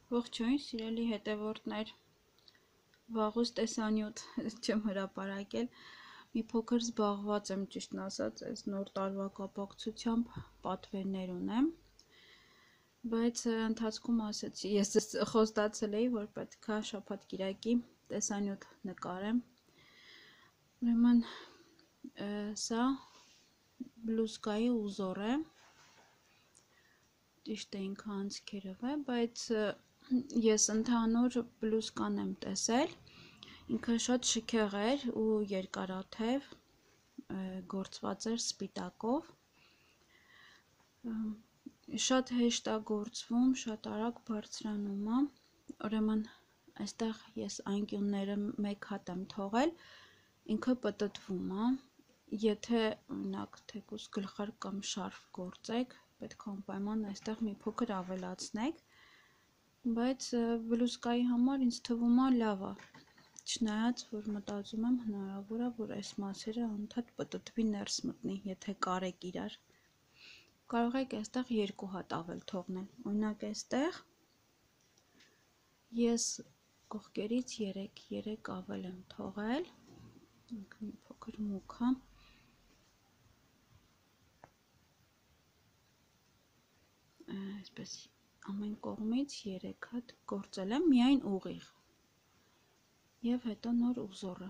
Ողջույն, սիրելի հետևորդներ, վաղուց տեսանյութ չեմ հրապարակել, մի փոքր զբաղված եմ ճիշտն ասած, այս նոր տարվա կապակցությամբ պատվերներ ունեմ, բայց ընթացքում ասեցի, ես խոստացել էի, որ պետք է շաբաթ կիրակի տեսանյութ նկարեմ, ուրեմն սա Blue Sky-ի ուզոր է, ճիշտ է ինքը անցքերով է, բայց ես ընդհանուր Blue Sky-ն եմ տեսել, ինքը շատ շքեղ էր ու երկարաթև, գործված էր սպիտակով, շատ հեշտ է գործվում, շատ արագ բարձրանում է, ուրեմն այստեղ ես անկյունները մեկ հատ եմ թողել, ինքը պտտվում է, եթե օրինակ թեկուզ գլխարկ կամ շարֆ գործեք, պետք է անպայման այստեղ մի փոքր ավելացնեք, բայց Blue Sky-ի համար ինձ թվում է լավ է, չնայած որ մտածում եմ հնարավոր է, որ այս մասերը անդադ պտտվի ներս մտնի, եթե կարեք իրար, կարող եք այստեղ երկու հատ ավել թողնել, օրինակ այստեղ ես կողքերից 3 ավել եմ թողել, ինքը մի փոքր մուգ է, այսպես ամեն կողմից 3 հատ գործել եմ միայն ուղիղ և հետո նոր ուզորը,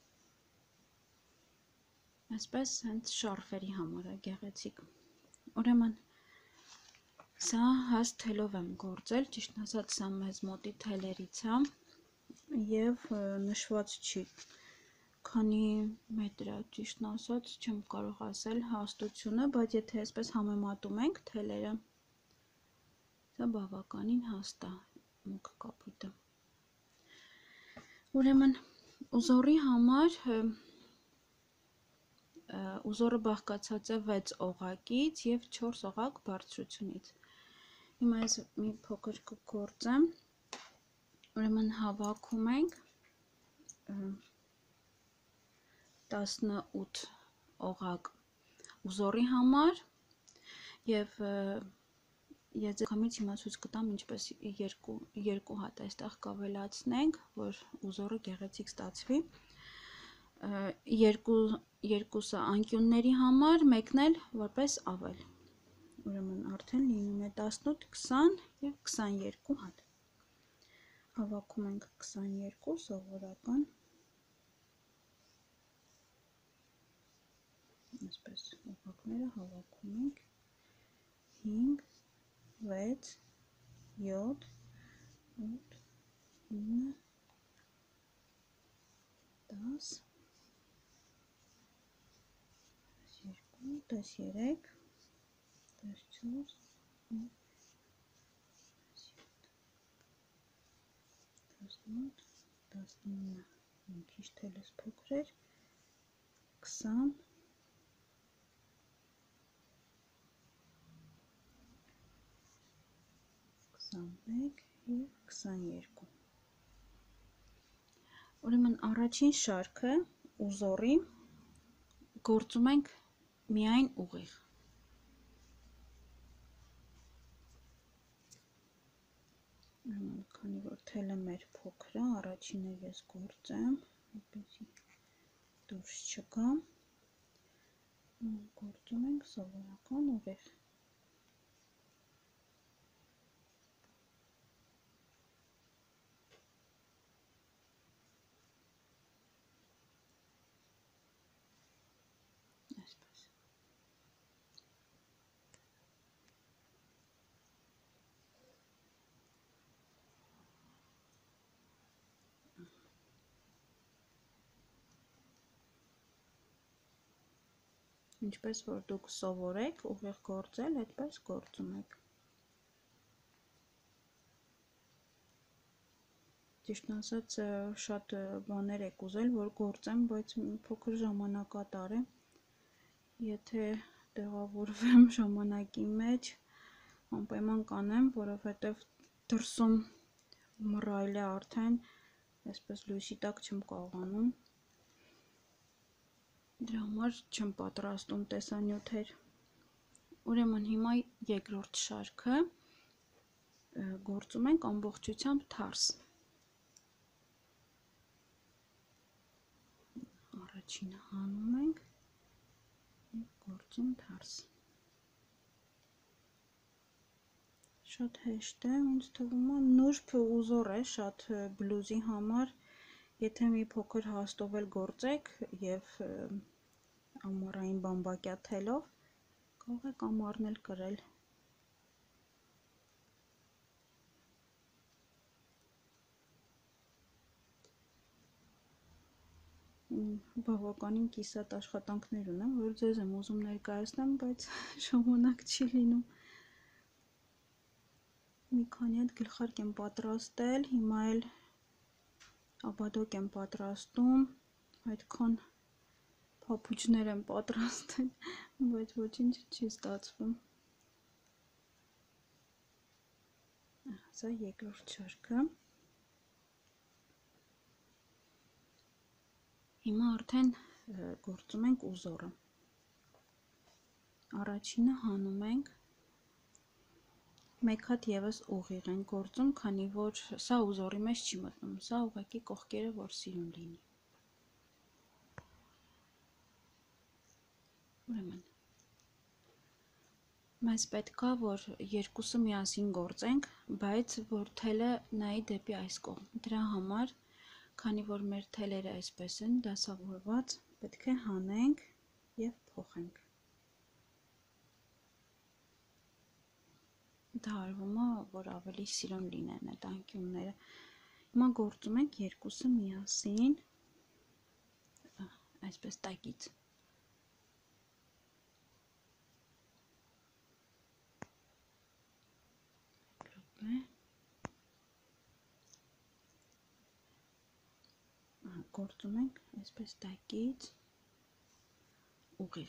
այսպես հենց շարֆերի համար է գեղեցիկ, ուրեմն սա հաստ թելով եմ գործել, ճիշտն ասած սա մեզ մոտի թելերից է և նշված չի, քանի մետր է ճիշտն ասած չեմ կարող ասել հաստությունը, բայց եթե այսպես համեմատում ենք թելերը, սա բավականին հաստ է մուգ կապույտը, ուրեմն ուզորի համար ուզորը բաղկացած է 6 օղակից և 4 օղակ բարձրությունից, հիմա ես մի փոքր կգործեմ, ուրեմն հավաքում ենք 18 օղակ ուզորի համար և ես ձեզ հիմա ցույց կտամ ինչպես երկու հատ այստեղ կավելացնենք, որ ուզորը գեղեցիկ ստացվի, երկուսը անկյունների համար, մեկն էլ որպես ավել, ուրեմն արդեն լինում է 18, 20 և 22 հատ, հավաքում ենք 22 սովորական, այսպես օղակները հավաքում ենք, 5, 6, 7, 8, 9, 10, 12, 13, 14, 15, 18, 19, քիչ թելս փոքր էր, 20, 21 և 22, ուրեմն առաջին շարքը ուզորի գործում ենք միայն ուղիղ, քանի որ թելը մեր փոքր է, առաջինը ես գործեմ, որպեսզի դուրս չգա, գործում ենք սովորական ուղիղ, այսպես, ինչպես որ դուք սովորեք ուղիղ գործել, այդպես գործում եք, ճիշտն ասած շատ բաներ եք ուզել, որ գործեմ, բայց փոքր ժամանակատար է, եթե տեղավորվեմ ժամանակի մեջ, անպայման կանեմ, որովհետև դրսում մռայլ է արդեն, այսպես լույսի տակ չեմ կարողանում, դրա համար չեմ պատրաստում տեսանյութեր, ուրեմն հիմա երկրորդ շարքը, գործում ենք ամբողջությամբ թարս։ Առաջինը հանում ենք և գործում թարս։ Շատ հեշտ է, ինձ թվում է նուրբ ուզոր է, շատ բլուզի համար, եթե մի փոքր հաստով էլ գործեք և ամառային բամբակյա թելով, կարող եք ամառն էլ կրել։ Բավականին կիսատ աշխատանքներ ունեմ, որ ձեզ եմ ուզում ներկայացնեմ, բայց ժամանակ չի լինում։ Մի քանի հատ գլխարկ եմ պատրաստել, հիմա էլ աբադոկ եմ պատրաստում, այդքան փափուջներ եմ պատրաստել, բայց ոչինչ չի ստացվում։ Սա երկրորդ շարքը։ Հիմա արդեն գործում ենք ուզորը։ Առաջինը հանում ենք, մեկ հատ ևս ուղիղ ենք գործում, քանի որ սա ուզորի մեջ չի մտնում, սա ուղղակի կողքերը, որ սիրուն լինի։ Ուրեմն, մեզ պետք է, որ երկուսը միասին գործենք, բայց որ թելը նայի դեպի այս կողմ։ Դրա համար, քանի որ մեր թելերը այսպես են դասավորված, պետք է հանենք և փոխենք։ Դա արվում է, որ ավելի սիրուն լինեն այդ անկյունները։ Հիմա գործում ենք երկուսը միասին, այսպես տակից։ Գործում ենք այսպես տակից ուղիղ,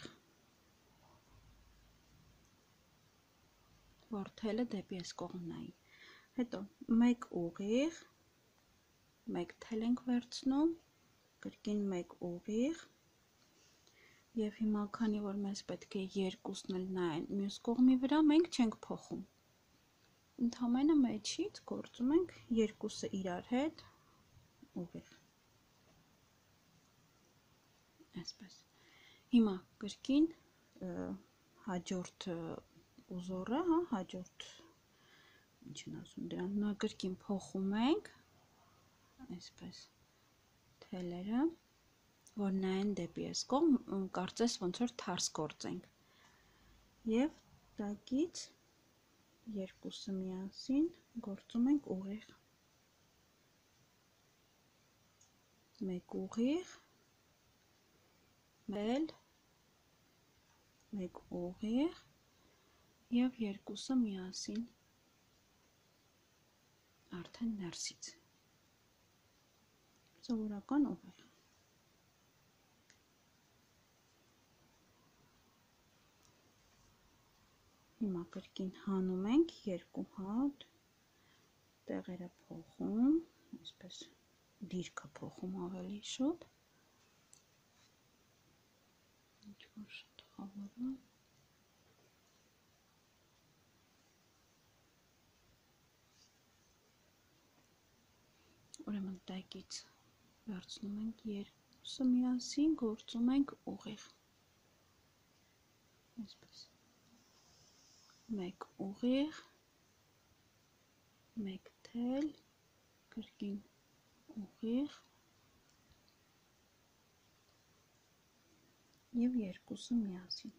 որ թելը դեպի այս կողմ նայի։ Հետո մեկ ուղիղ, մեկ թել ենք վերցնում, կրկին մեկ ուղիղ, և հիմա քանի որ մեզ պետք է երկուսն էլ նայեն մյուս կողմի վրա, մենք չենք փոխում։ Ընդամենը մեջից գործում ենք երկուսը իրար հետ ուղիղ։ Այսպես։ Հիմա կրկին հաջորդ ուզորը, հաջորդ ինչ են ասում դրան, նա կրկին փոխում ենք, այսպես թելերը, որ նայեն դեպի այս կողմ, կարծես ոնց որ թարս գործենք։ Եվ տակից երկուսը միասին գործում ենք ուղիղ։ Մեկ ուղիղ, մեկ ուղիղ և երկուսը միասին արդեն ներսից։ Սովորական ուղիղ։ Հիմա կրկին հանում ենք երկու հատ, տեղերը փոխում, այսպես դիրքը փոխում ավելի շուտ։ Ինչ-որ շատ խավորը։ Ուրեմն տակից վերցնում ենք երկուսը միասին, գործում ենք ուղիղ։ Այսպես։ Մեկ ուղիղ, մեկ թել, կրկին ուղիղ և երկուսը միասին։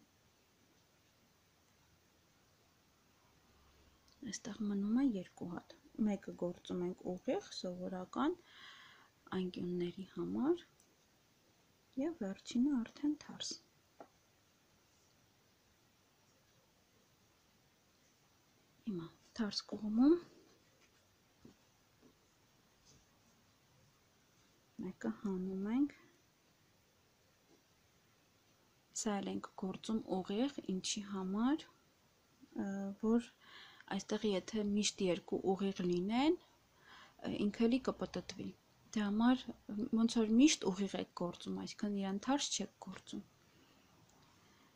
Այստեղ մնում է երկու հատ։ Մեկը գործում ենք ուղիղ, սովորական անկյունների համար և վերջինը արդեն թարս։ Հիմա թարս կողմում մեկը հանում ենք, սա էլ ենք գործում ուղիղ, ինչի համար, որ այստեղ եթե միշտ երկու ուղիղ լինեն, ինքը էլի կպտտվի։ Դրա համար ոնց որ միշտ ուղիղ եք գործում, այսինքն իրան թարս չեք գործում։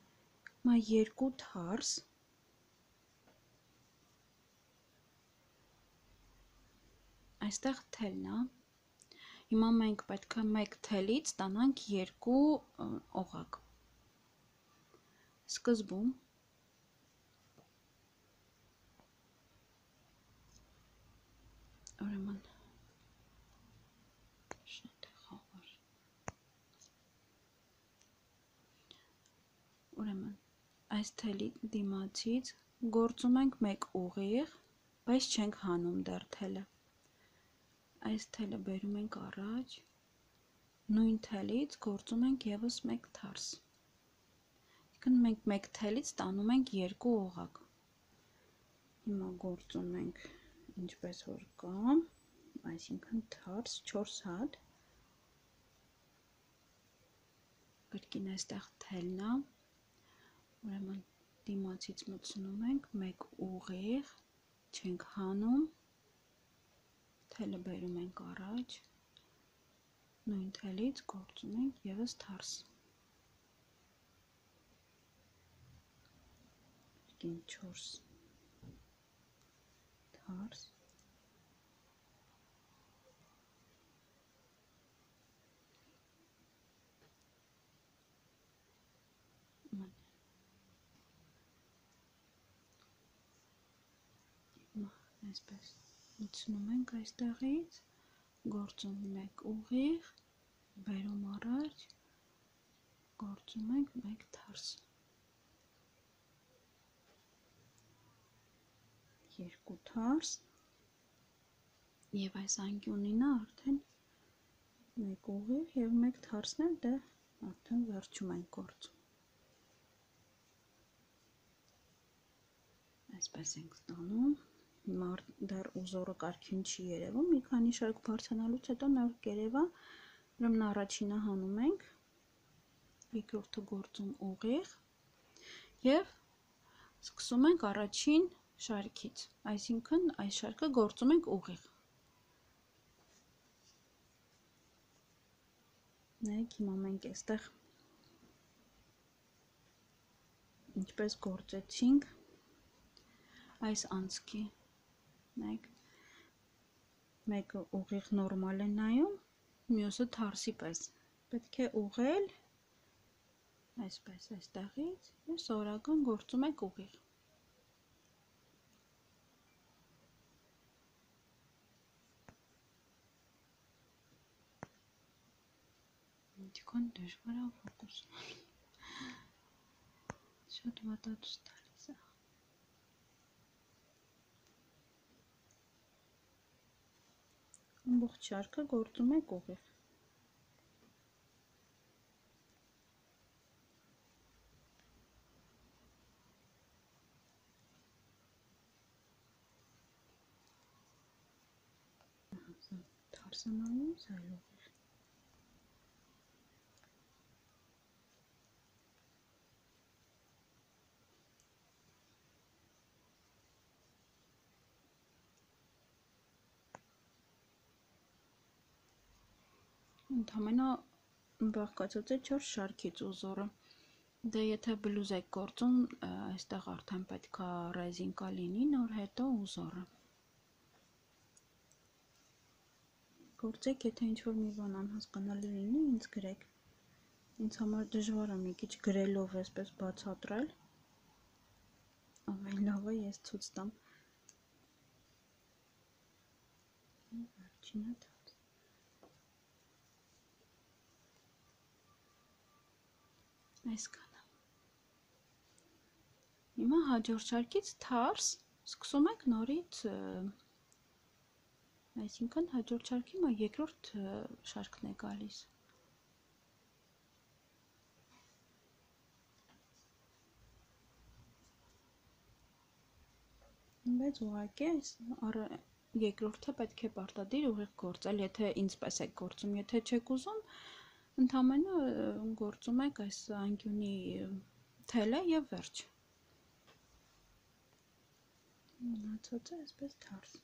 Հիմա երկու թարս, այստեղ թելն է։ Հիմա մենք պետք է մեկ թելից ստանանք երկու օղակ։ Սկզբում ուրեմն շատ է խաղար։ Ուրեմն այս թելի դիմացից գործում ենք մեկ ուղիղ, բայց չենք հանում դեռ թելը։ Այս թելը բերում ենք առաջ, նույն թելից գործում ենք ևս մեկ թարս։ Այսինքն մենք մեկ թելից ստանում ենք երկու օղակ։ Հիմա գործում ենք ինչպես որ կա, այսինքն թարս 4 հատ։ Կրկին այստեղ թելն է, ուրեմն դիմացից մտցնում ենք մեկ ուղիղ, չենք հանում, թելը բերում ենք առաջ, նույն թելից գործում ենք ևս թարս։ Կրկին 4 թարս։ Այսպես մտցնում ենք այստեղից, գործում մեկ ուղիղ, բերում առաջ, գործում ենք մեկ թարս։ Երկու թարս եւ այս անկյունին արդեն մեկ ուղիղ եւ մեկ թարսն էլ դե արդեն վերջում ենք գործում։ Այսպես ենք ստանում։ Հիմա դեռ ուզորը կարգին չի երևում, մի քանի շարք բարձրանալուց հետո նա կերևա, ուրեմն առաջինը հանում ենք, երկրորդը գործում ուղիղ եւ սկսում ենք առաջին շարքից, այսինքն այս շարքը գործում ենք ուղիղ։ Նայեք, հիմա մենք այստեղ ինչպես գործեցինք այս անցքի, նայեք, մեկը ուղիղ նորմալ է նայում, մյուսը թարսի պես, պետք է ուղղել այսպես այստեղից եւ սովորական գործում եք ուղիղ։ Ինչքան դժվար է ֆոկուսանալ։ Շատ վատատուց տալիս է։ Ամբողջ շարքը գործում եք ուղիղ։ Թարսանալու սայլ ուղիղ։ Ընդհանրապես բաղկացած է 4 շարքից ուզորը։ Դե եթե բլուզ եք գործում, այստեղ արդեն պետքա ռեզինկա լինի, նոր հետո ուզորը։ Գործեք, եթե ինչ-որ մի բան անհասկանալի լինի, ինձ գրեք։ Ինձ համար դժվար է մի քիչ գրելով այսպես բացատրել։ Ավելի լավ է ես ցույց տամ։ Վերջինը թաց։ Այսքանը։ Հիմա հաջորդ շարքից թարս սկսում ենք նորից, այսինքն հաջորդ շարքի մա երկրորդ շարքն է գալիս։ Բայց ուղղակի երկրորդը պետք է պարտադիր ուղիղ գործել, եթե ինձպես եք գործում, եթե չեք ուզում, ընդհանրապես գործում եք այս անկյունի թելը եւ վերջ։ Մնացածը այսպես թարս։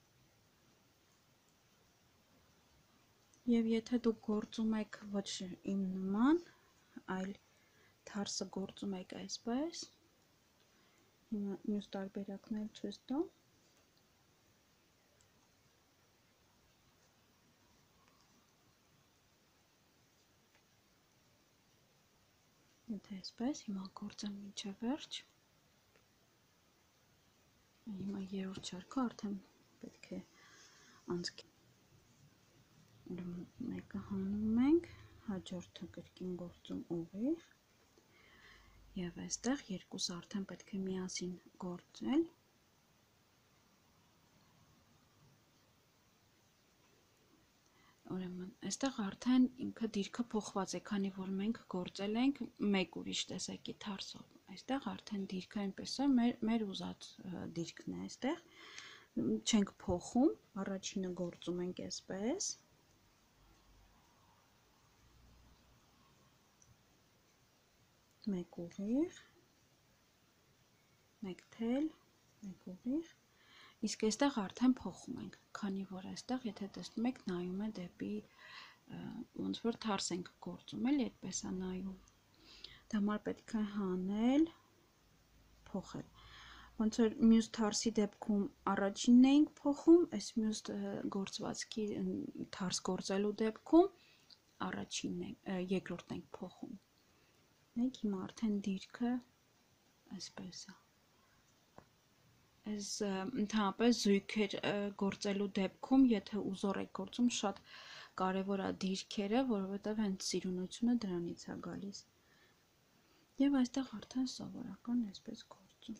Եվ եթե դուք գործում եք ոչ իմ նման, այլ թարսը գործում եք այսպես, հիմա մյուս տարբերակն էլ ցույց տամ։ Եթե այսպես, հիմա գործեմ մինչև վերջ։ Հիմա երրորդ շարքը արդեն պետք է անցքի։ Մեկը հանում ենք, հաջորդը կրկին գործում ուղիղ, եւ այստեղ երկուսը արդեն պետք է միասին գործել։ Ուրեմն, այստեղ արդեն ինքը դիրքը փոխված է, քանի որ մենք գործել ենք մեկ ուրիշ տեսակի թարսով։ Այստեղ արդեն դիրքը այնպես է, մեր ուզած դիրքն է այստեղ։ Չենք փոխում, առաջինը գործում ենք այսպես։ Մեկ ուղիղ, մեկ թել, մեկ ուղիղ։ Իսկ այստեղ արդեն փոխում ենք, քանի որ այստեղ, եթե տեսնում եք, նայում է դեպի ոնց որ թարս ենք գործում, էլի այդպես է նայում։ Դա համար պետք է հանել, փոխել։ Ոնց որ մյուս թարսի դեպքում առաջինն էինք փոխում, այս մյուս գործվածքի թարս գործելու դեպքում երկրորդն ենք փոխում։ Մենք հիմա արդեն դիրքը այսպես է։ Այս ընդհանրապես զույգեր գործելու դեպքում, եթե ուզոր եք գործում, շատ կարևոր է դիրքերը, որովհետև հենց սիրունությունը դրանից է գալիս։ Եվ այստեղ արդեն սովորական այսպես գործում։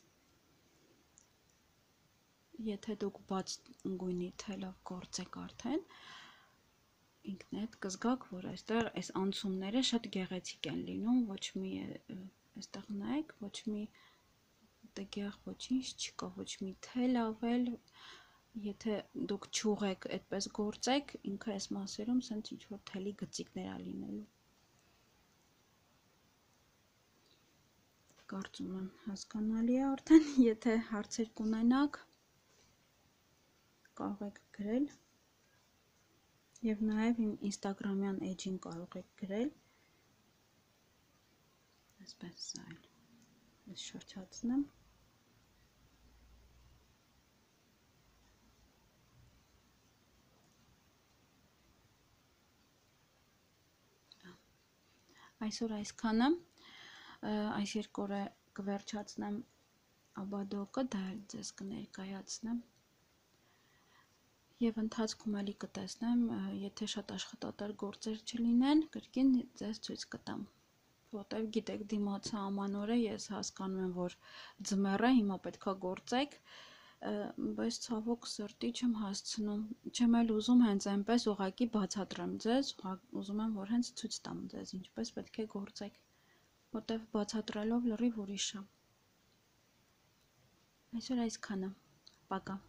Եթե դուք բաց գույնի թելով գործեք արդեն, ինքնեդ կզգաք, որ այստեղ այս անցումները շատ գեղեցիկ են լինում, ոչ մի այստեղ նայեք, ոչ մի տեղ ոչինչ չկա, ոչ մի թել ավել, եթե դուք չուղեք այդպես գործեք, ինքը այս մասերում սենց ինչ-որ թելի գծիկներ է լինելու։ Կարծում եմ հասկանալի է արդեն, եթե հարցեր կունենաք, կարող եք գրել, և նաև իմ ինստագրամյան էջին կարող եք գրել, այսպես այլ, ես շրջացնեմ, այսօր այսքանը, այս երկու օրը կվերջացնեմ աբադոկը, դա էլ ձեզ կներկայացնեմ և ընթացքում էլի կտեսնեմ, եթե շատ աշխատատար գործեր չլինեն, կրկին ձեզ ցույց կտամ, որտև գիտեք դիմացը ամանոր է, ես հասկանում եմ, որ ձմեռ է, հիմա պետք է գործեք, բայց ցավոք սրտի չեմ հասցնում, չեմ էլ ուզում հենց այնպես ուղղակի բացատրեմ ձեզ, ուզում եմ, որ հենց ցույց տամ ձեզ, ինչպես պետք է գործեք, որտև բացատրելով լրիվ ուրիշ է։ Այսօր այսքանը, պակա։